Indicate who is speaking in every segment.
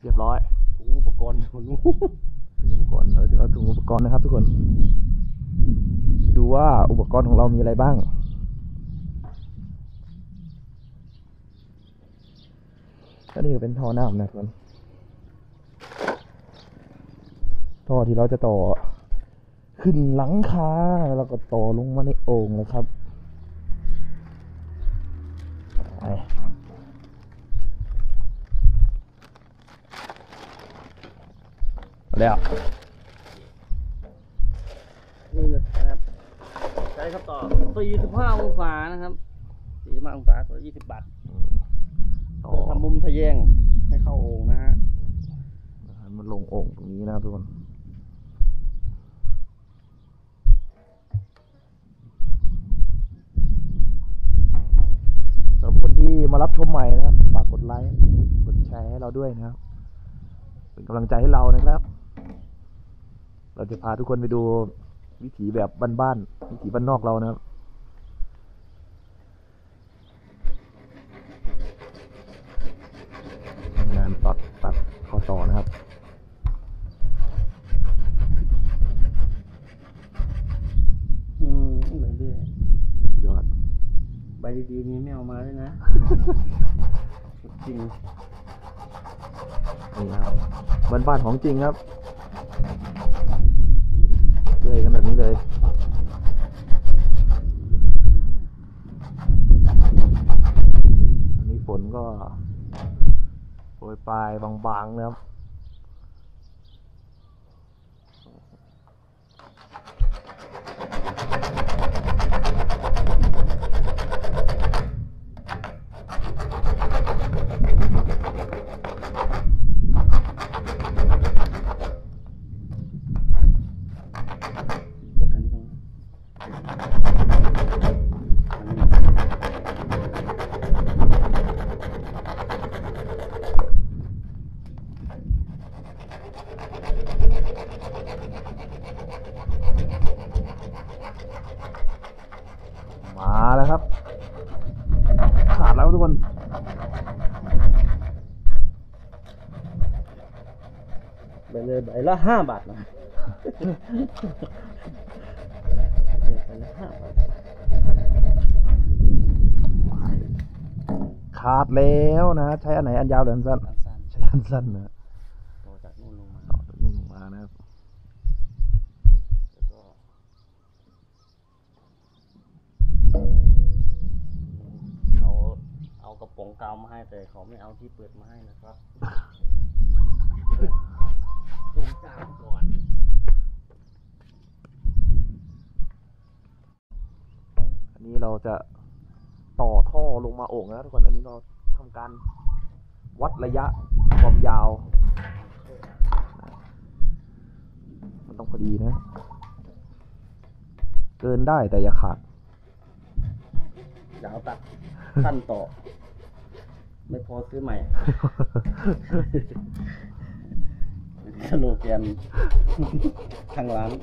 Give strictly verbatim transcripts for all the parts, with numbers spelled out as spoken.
Speaker 1: เรียบร้อย
Speaker 2: ถุงอุปกรณ์ถุง
Speaker 1: อุปกรณ์เราจะเอาถุงอุปกรณ์นะครับทุกคนไปดูว่าอุปกรณ์ของเรามีอะไรบ้างก็นี่เป็นท่อน้ำนะทุกคนท่อที่เราจะต่อขึ้นหลังคาแล้วก็ต่อลงมาในโอ่งเลยครับไปแล้ว
Speaker 2: นี่นะครับใช้ครับต่อสี่สิบห้าองศานะครับสี่สิบห้าองศาตัวยี่สิบบาทเพื่อทำมุมทะแยงให้เข้าโอ่งนะฮะ
Speaker 1: มันลงโอ่งตรงนี้นะครับทุกคนสำหรับคนที่มารับชมใหม่นะครับฝากกดไลค์กดแชร์ให้เราด้วยนะครับเป็นกำลังใจให้เรานะครับเราจะพาทุกคนไปดูวิถีแบบบ้านๆวิถีบ้านนอกเรานะครับงานตัดตัดข้อต่อนะครับ
Speaker 2: อืมเหมือนเรื่อย
Speaker 1: ยอด
Speaker 2: ใบดีๆนี้ไม่เอามาด้วยนะจริง
Speaker 1: นี่ครับบ้านๆของจริงครับเลยกันแบบนี้เลยอันนี้ฝนก็โปรยปลายบางๆนะครับมาแล้วครับขาดแล้วทุกคน
Speaker 2: ใบเลยใบละห้าบาทนะใบละห้าบาท
Speaker 1: ขาดแล้วนะใช้อันไหนอันยาวหรืออันสั้นใช้อันสั้นนะ
Speaker 2: ต่อจากนู่นลงมา
Speaker 1: ต่อจากนู่นลงมานะครับ
Speaker 2: แล้วก็เขาเอากระป๋องกาวมาให้แต่เขาไม่เอาที่เปิดมาให้นะครับตรงกลางก่อน
Speaker 1: อันนี้เราจะต่อท่อลงมาโอ่งนะทุกคนอันนี้เราทำการวัดระยะความยาวมันต้องพอดีนะเกินได้แต่อย่าขาด
Speaker 2: ยาวตัดสั้นต่อไม่พอซื้อใหม่สโลแกนทางร้าน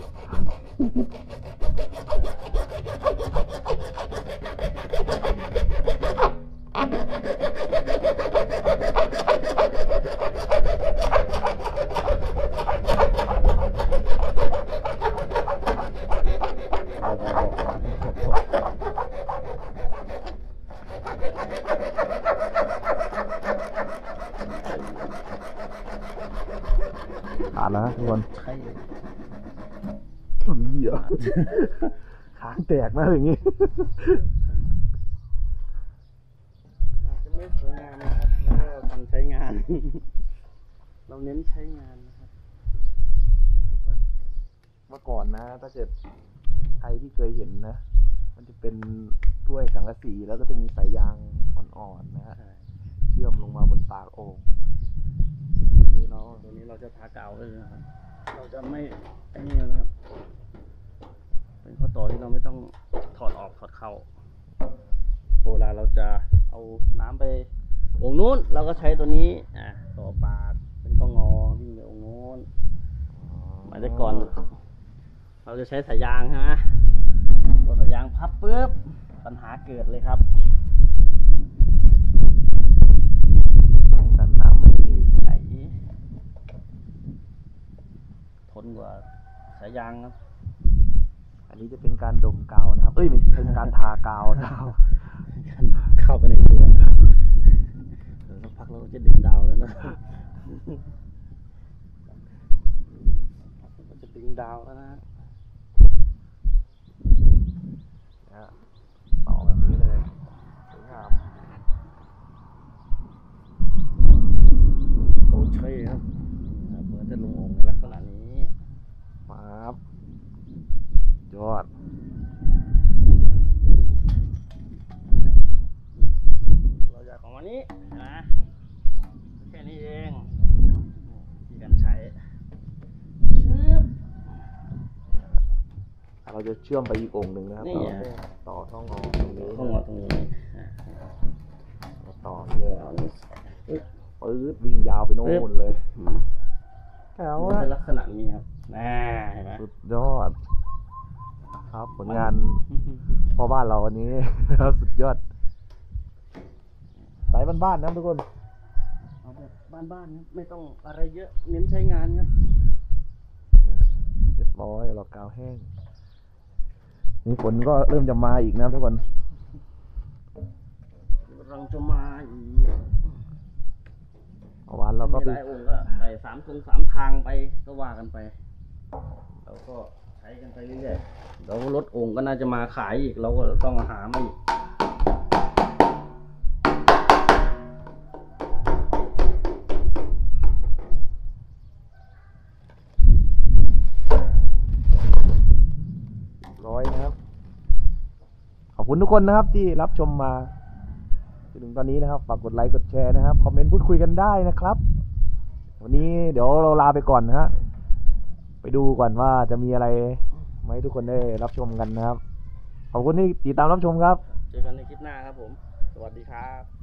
Speaker 1: ขาดแล้วทุกคน
Speaker 2: ใช่
Speaker 1: เหี้ยค้างแตกมากอย่างงี้
Speaker 2: อาจจะไม่สวยงามนะครับแล้วก็การใช้งานเราเน้นใช้งานนะครับ
Speaker 1: เมื่อก่อนนะถ้าเกิดใครที่เคยเห็นนะมันจะเป็นถ้วยสังกะสีแล้วก็จะมีสายยางอ่อนๆนะฮะเชื่อมลงมาบนปากโอ่งนี่เรา
Speaker 2: ตัวนี้เราจะทากาวเลยนะครับเราจะไม่ไอ้นี่นะครับเป็นข้อต่อที่เราไม่ต้องถอดออกถอดเข้าเวลาเราจะเอาน้ำไปโอ่งนู้นเราก็ใช้ตัวนี้อ่ะต่อปากเป็นข้องอวิ่งไปโอ่งนู้นหมายถึงก่อนเราจะใช้สายยางฮะพอสายยางพับปุ๊บปัญหาเกิดเลยครับ
Speaker 1: ดันน้ำไม่มี
Speaker 2: ไอ้กว่าสายยางครับ
Speaker 1: อันนี้จะเป็นการดมกาวนะครับ เอ้ยมันเป็นการทากาวนะครับ
Speaker 2: การเข้าไปในตัวเดี๋ยวสักพักเราก็จะดึงดาวแล้วนะเราจะดึงดาวแล้วนะ
Speaker 1: นะต่อแบบนี้เลยสวยงาม
Speaker 2: โอเคครับเปิดจะลงองค์ในลักษณะนี้
Speaker 1: ปั๊บยอด
Speaker 2: เราอยากของวันนี้นะแค่นี้เองที่การใช้ชึบ
Speaker 1: เราจะเชื่อมไปอีกองค์หนึ่งนะครับ
Speaker 2: นี่
Speaker 1: เรา
Speaker 2: อ่ะ
Speaker 1: ต่อท่องอตรงนี้
Speaker 2: ข้างหมดตรงนี้อ่ะ
Speaker 1: ต่อเยอะ
Speaker 2: เอานี่อึ๊บ
Speaker 1: ปื๊ดวิ่งยาวไปโน่นเลย
Speaker 2: อืม
Speaker 1: แถว
Speaker 2: มัน
Speaker 1: อะ
Speaker 2: เป็นลักษณะนี้ครับน่าเห็นไหม
Speaker 1: สุดยอด ครับผลงานพ่อบ้านเราอันนี้ ครับสุดยอดสายบ้านๆนะครับทุกคน
Speaker 2: เอาแบบบ้านๆครับไม่ต้องอะไรเยอะเน้นใช้งานครับ
Speaker 1: เรียบร้อยเรากาวแห้ง นี่ฝนก็เริ่มจะมาอีกนะครับทุกคน
Speaker 2: เราจะมาอีก
Speaker 1: เมื่อวานเราก็
Speaker 2: มี
Speaker 1: ไป
Speaker 2: หลายองค์ก็ใส่สามตรงสามทางไปก็ว่ากันไปเราก็ใช้กันไปเรื่อยๆแล้วรถองค์ก็น่าจะมาขายอีกเราก็ต้องหามาอีก
Speaker 1: ร้อยนะครับ ขอบคุณทุกคนนะครับที่รับชมมาจนถึงตอนนี้นะครับฝากกดไลค์กดแชร์นะครับคอมเมนต์พูดคุยกันได้นะครับ วันนี้เดี๋ยวเราลาไปก่อนนะฮะไปดูก่อนว่าจะมีอะไรมาให้ทุกคนได้รับชมกันนะครับ ขอบคุณที่ติดตามรับชมครับ
Speaker 2: เจอกันในคลิปหน้าครับผม สวัสดีครับ